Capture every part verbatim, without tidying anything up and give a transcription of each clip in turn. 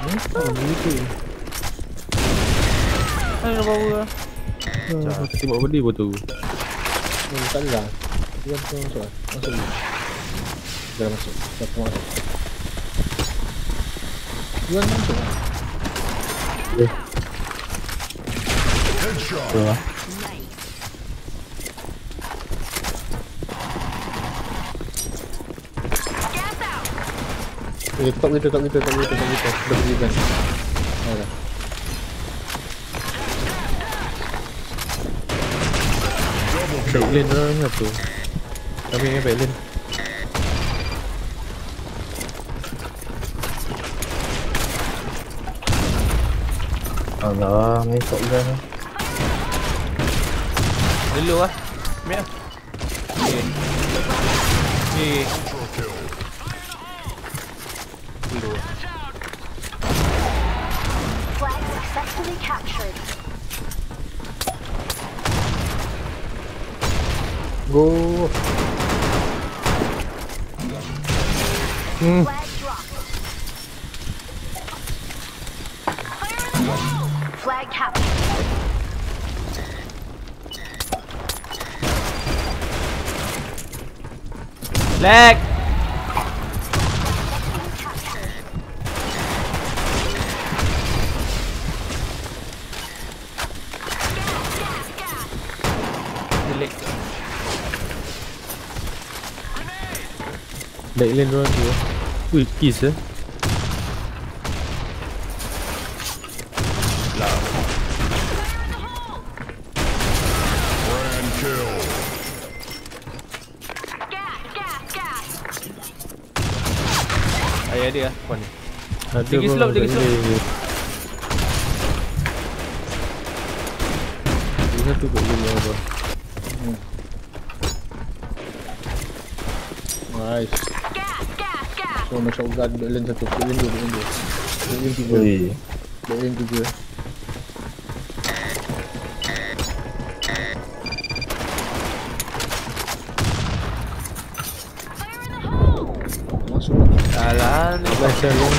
Hmm, oh, begitu. Mana nak bawa? Ah, tembak benda pun tu. Hmm, tak ada lah. Dia masuk masuk lah. Masuk dulu. Dah masuk. Dah pun masuk. Dia masuk lah. Ya. Betul lah. Eh, top kita, top kita, top kita, top kita. Dah pergi kan. Dah dah. Backlane orang apa? Kami ingat backlane. Alah, main shotgun lah. Dulu lah. Ambil lah. Okay. Okay. Dulu lah. Flag successfully captured. Go. Hmm. Flag dropped. Flag captured. Lag! Delete. Backlane orang tu. Ui, kiss eh. Ayah dia lah. Kau ni. Ada Dia pergi slope, dia pergi slope. Dia satu backlane yang apa. Hmm. Nice. So, nak shotgun backlane satu. Backlane dua, backlane dua. Backlane tiga. Ui. Backlane tiga. Masuk lah. Alah ni. Baca long.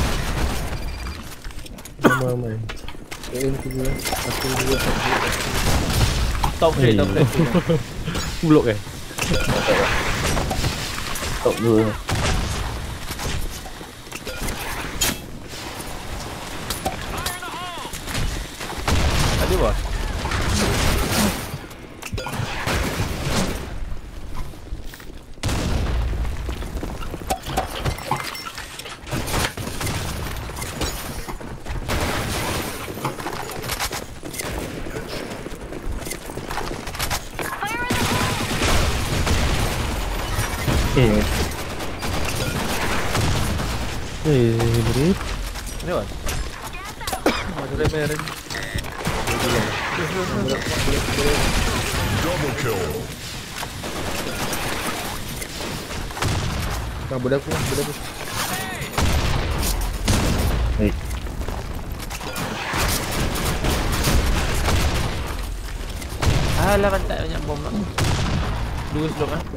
Ramai-ramai. Backlane tiga. Satu, dua, satu. Top grade, top grade. Blok eh? Top dua. Ada bos. Eh. Eh, beri. Ni bos. Macam repair. Double kill. Nah, budak aku, budak aku. Baik. Alah pantat banyak bom lah. Dua slope lah.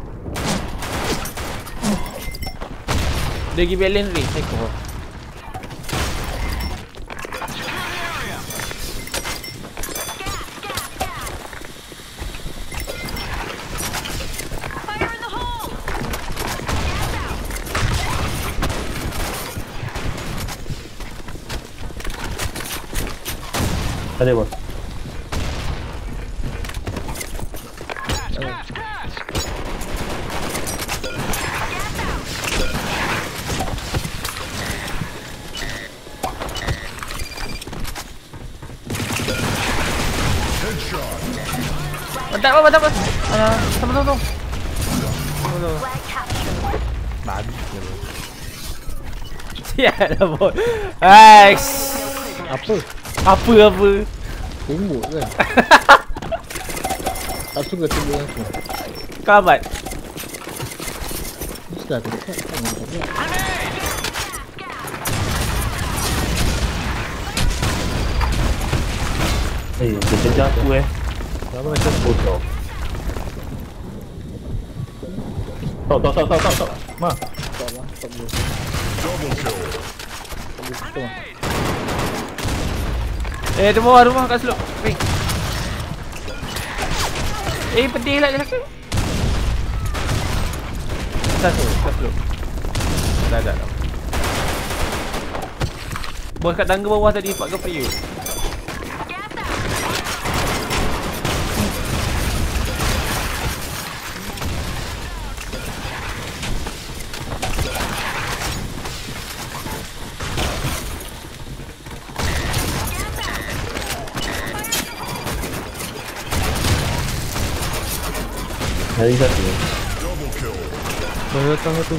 Dia pergi balance ni, saya kau. Ada bos. Mantap apa, mantap apa. Alah, tunggu tunggu. Tunggu. Flag captured. Babi. Sialah bos. Ais. Apa? Apa apa? Tembok kan? Tak suka tembok aku. Kamat. Sudah aku dekat. Tak nak dekat. Eh, dia kejar aku eh. Kenapa macam bodoh? Stop, stop, stop, stop, stop. Ma. Tak lah, tak boleh. Double kill. Custom. Eh, tu bawah rumah kat slope. Weh. Eh, pedih lah jalan ke. Atas tu, kat slope. Dah, dah, dah. Bos kat tangga bawah tadi, Pak Gafri. Hari satu. Bos datang satu.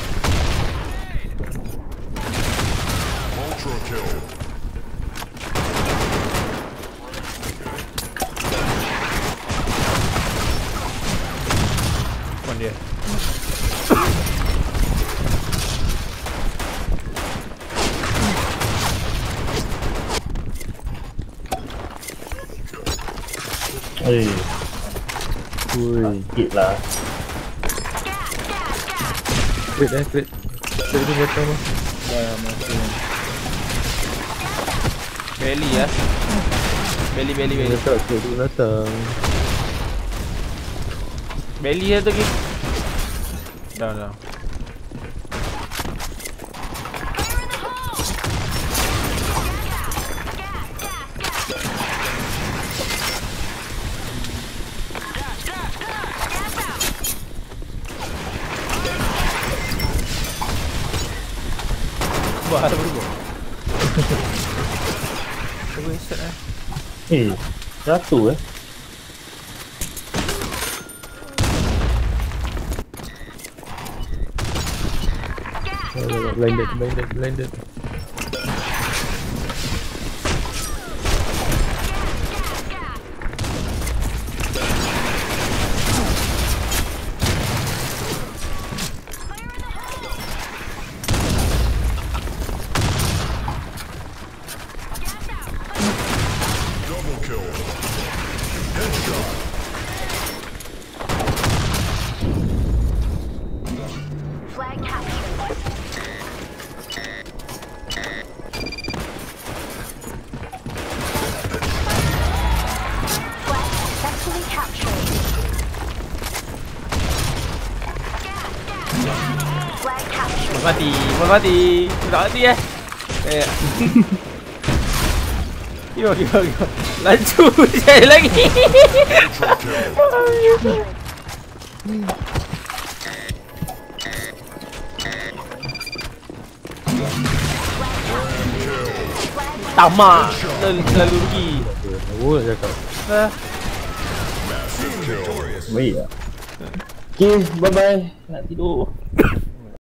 Ultra kill. Pon dia. Eh. Ui, sikit lah. Crit eh, crit. Crit tu datang tu. Dah masuk. Belly ya. Belly, belly, belly. Datang, sikit tu datang. Belly ya tu lagi. Dah, dah. Baru baru. Tunggu set eh. Eh, satu eh. Oh, blinded, blinded, blinded. Double kill. Headshot. Flag captured. Flag successfully captured. Flag captured. Bos mati, bos mati. Tak mati eh. Eh. Yo, yo, yo. Laju saya lagi. Ultra kill. Tamak. Terlalu terlalu rugi. Oh, cakap. Ah. Massive kill. Baik lah. Okay, bye-bye. Nak tidur.